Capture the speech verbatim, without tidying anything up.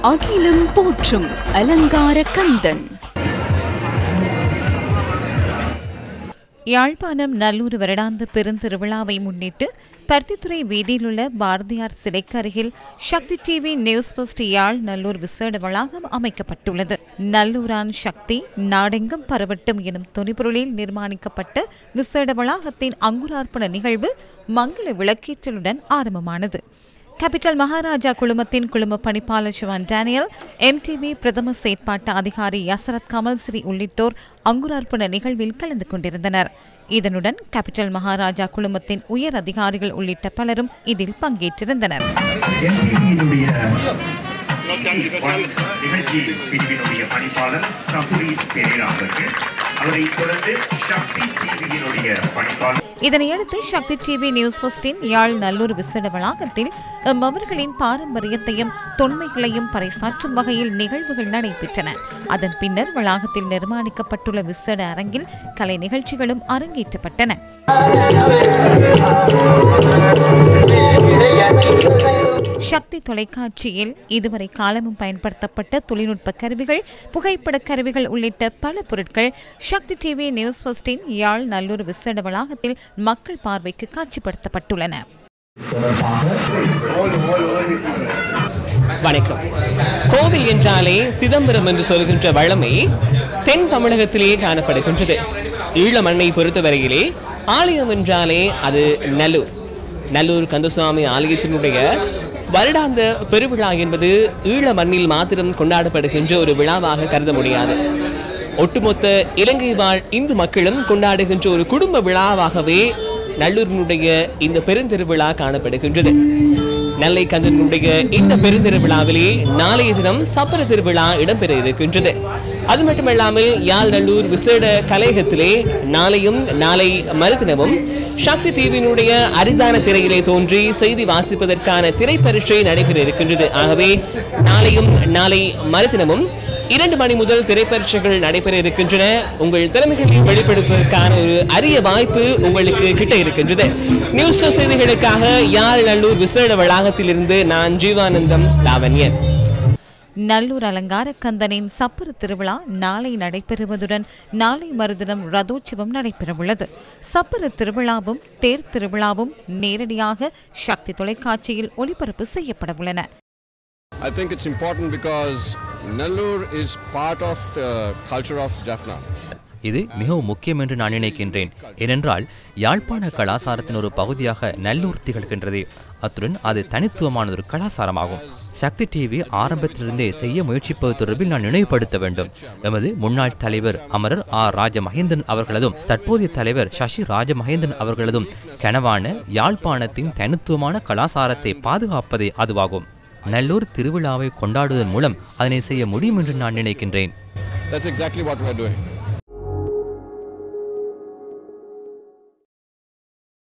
அகிலம் போற்றும் அலங்கார கந்தன். யாழ்ப்பாணம் நல்லூர் வருடாந்த பெருந்திருவிழாவை முன்னிட்டு பருத்தித்துறை வீதியிலுள்ள பாரதியார் சிலைக்கு அருகில் Shakthi TV news first Yazh Nallur விசேட வளாகம் அமைக்கப்பட்டுள்ளது. நல்லூரான் சக்தி நாடெங்கும் பரவட்டும் எனும் துணிபொருளில் நிர்மாணிக்கப்பட்ட விசேட வளாகத்தின் அங்குரார்ப்பண நிகழ்வு மங்கள விளக்கேற்றலுடன் ஆரம்பமானது. கேபிட்டல் மகாராஜா குழுமத்தின் குழும பணிப்பாளர் சிவான் டேனியல், எம்டிவி பிரதம செயற்பாட்டு அதிகாரி யசரத் கமல்ஸ்ரீ உள்ளிட்டோர் அங்குரார்ப்பண நிகழ்வில் கலந்து கொண்டிருந்தனர். இதனுடன் கேபிட்டல் மகாராஜா குழுமத்தின் உயர் அதிகாரிகள் உள்ளிட்ட பலரும் இதில் பங்கேற்றிருந்தனர். இதனையடுத்து சக்தி டிவி நியூஸ் ஃபர்ஸ்டின் யாழ் நல்லூர் விசேட வளாகத்தில் அவர்களின் பாரம்பரியத்தையும் தொன்மைகளையும் பறைசாற்றும் வகையில் நிகழ்வுகள் நடைபெற்றன. அதன் பின்னர் வளாகத்தில் நிர்மாணிக்கப்பட்டுள்ள விசேட அரங்கில் கலை நிகழ்ச்சிகளும் அரங்கேற்றப்பட்டன. சக்தி தொலைக்காட்சியில் இதுவரை காலமும் பயன்படுத்தப்பட்ட தொழில்நுட்ப கருவிகள், புகைப்பட கருவிகள் உள்ளிட்ட பல பொருட்கள் சக்தி டிவி நியூஸ் ஃபர்ஸ்டின் யாழ் நல்லூர் விசேட வளாகத்தில் மக்கள் பார்வைக்கு காட்சிப்படுத்தப்பட்டுள்ளன. வணக்கம். கோவில் என்றாலே சிதம்பரம் என்று சொல்கின்ற வழமை தென் தமிழகத்திலேயே காணப்படுகின்றது. ஈழ மண்ணை பொறுத்தவரையிலே ஆலயம் என்றாலே அது நல்லூர். நல்லூர் கந்தசுவாமி ஆலயத்தினுடைய வருடாந்த பெருவிழா என்பது ஈழ மண்ணில் மாத்திரம் கொண்டாடப்படுகின்ற ஒரு விழாவாக கருத முடியாது. ஒட்டுமொத்த இலங்கை வாழ் இந்து மக்களும் கொண்டாடுகின்ற ஒரு குடும்ப விழாவாகவே நல்லூரினுடைய இந்த பெருந்திருவிழா காணப்படுகின்றது. நெல்லை கந்தனுடைய இந்த பெருந்திருவிழாவிலே நாளைய தினம் சப்பர திருவிழா இடம்பெற இருக்கின்றது. அது மட்டுமல்லாமல் யாழ் நல்லூர் விசேட கலையகத்திலே நாளையும் நாளை மறுதினமும் சக்தி டிவியினுடைய அரிதான திரையிலே தோன்றி செய்தி வாசிப்பதற்கான திரைப்பரீட்சை நடைபெற இருக்கின்றது. ஆகவே நாளையும் நாளை மறுதினமும் இரண்டு மணி முதல் திரைப்பரீட்சைகள் நடைபெற இருக்கின்றன. உங்கள் திறமைகளை வெளிப்படுத்துவதற்கான ஒரு அரிய வாய்ப்பு உங்களுக்கு கிட்ட இருக்கின்றது. நியூஸ் செய்திகளுக்காக யாழ் நல்லூர் விசேட வளாகத்திலிருந்து நான் ஜீவானந்தம் லாவண்யன். நல்லூர் அலங்கார கந்தனின் சப்பர திருவிழா நாளை நடைபெறுவதுடன் நாளை மறுதினம் ரதோற்சவம் நடைபெறவுள்ளது. சப்பர திருவிழாவும் தேர் திருவிழாவும் நேரடியாக சக்தி தொலைக்காட்சியில் ஒளிபரப்பு செய்யப்பட உள்ளன. I think it's important because Nellore is part of the culture of Jaffna. இது மிகவும் முக்கியம் என்று நான் நினைக்கின்றேன். ஏனென்றால் யாழ்ப்பாண கலாசாரத்தின் ஒரு பகுதியாக நல்லூர் திகழ்கின்றது. அத்துடன் அது தனித்துவமான ஒரு கலாசாரமாகும். சக்தி டிவி ஆரம்பத்திலிருந்தே செய்ய முயற்சிப்பது தொடர்பில் நான் நினைவுபடுத்த வேண்டும். எமது முன்னாள் தலைவர் அமரர் ஆர் ராஜமகேந்திரன் அவர்களதும் தற்போதைய தலைவர் சசி ராஜமகேந்திரன் அவர்களதும் கனவான யாழ்ப்பாணத்தின் தனித்துவமான கலாசாரத்தை பாதுகாப்பதே அதுவாகும். நல்லூர் திருவிழாவை கொண்டாடுவதன் மூலம் அதனை செய்ய முடியும் என்று நான் நினைக்கின்றேன். That's exactly what we are doing.